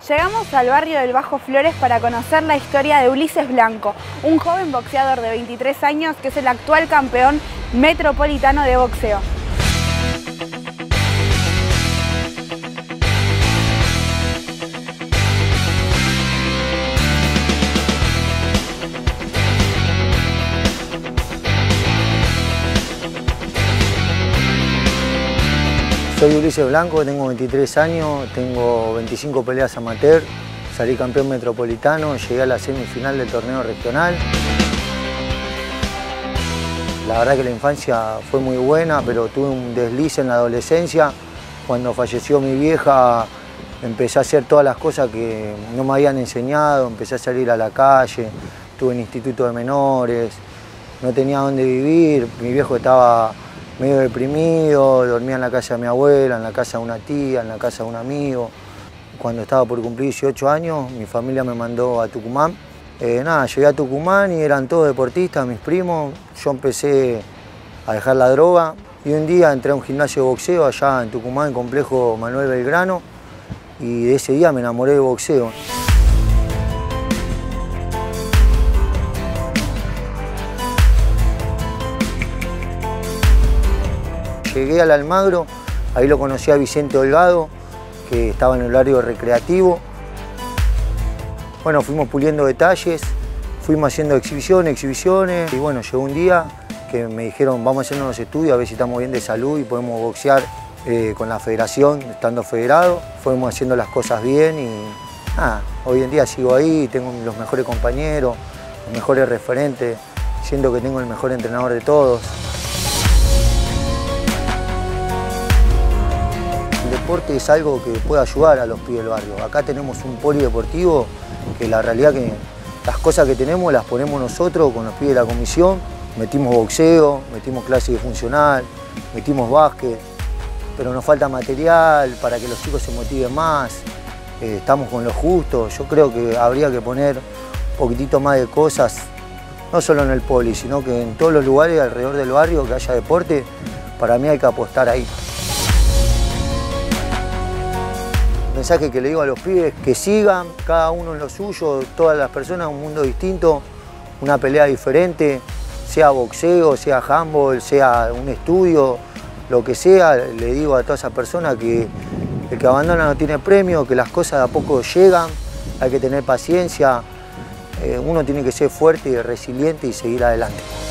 Llegamos al barrio del Bajo Flores para conocer la historia de Ulises Blanco, un joven boxeador de 23 años que es el actual campeón metropolitano de boxeo. Soy Ulises Blanco, tengo 23 años, tengo 25 peleas amateur, salí campeón metropolitano, llegué a la semifinal del torneo regional. La verdad que la infancia fue muy buena, pero tuve un desliz en la adolescencia. Cuando falleció mi vieja, empecé a hacer todas las cosas que no me habían enseñado, empecé a salir a la calle, estuve en instituto de menores, no tenía dónde vivir, mi viejo estaba medio deprimido, dormía en la casa de mi abuela, en la casa de una tía, en la casa de un amigo. Cuando estaba por cumplir 18 años, mi familia me mandó a Tucumán. Llegué a Tucumán y eran todos deportistas, mis primos. Yo empecé a dejar la droga y un día entré a un gimnasio de boxeo allá en Tucumán, en Complejo Manuel Belgrano, y de ese día me enamoré de boxeo. Llegué al Almagro, ahí lo conocí a Vicente Holgado, que estaba en el horario recreativo. Bueno, fuimos puliendo detalles, fuimos haciendo exhibiciones, y bueno, llegó un día que me dijeron vamos a hacernos los estudios a ver si estamos bien de salud y podemos boxear con la federación, estando federado. Fuimos haciendo las cosas bien y hoy en día sigo ahí, tengo los mejores compañeros, los mejores referentes, siento que tengo el mejor entrenador de todos. El deporte es algo que puede ayudar a los pibes del barrio. Acá tenemos un polideportivo que la realidad que las cosas que tenemos las ponemos nosotros con los pibes de la comisión. Metimos boxeo, metimos clase de funcional, metimos básquet, pero nos falta material para que los chicos se motiven más. Estamos con lo justo. Yo creo que habría que poner un poquitito más de cosas, no solo en el poli, sino que en todos los lugares alrededor del barrio que haya deporte. Para mí hay que apostar ahí. El mensaje que le digo a los pibes, que sigan, cada uno en lo suyo, todas las personas, un mundo distinto, una pelea diferente, sea boxeo, sea handball, sea un estudio, lo que sea. Le digo a todas esas personas que el que abandona no tiene premio, que las cosas de a poco llegan, hay que tener paciencia, uno tiene que ser fuerte y resiliente y seguir adelante.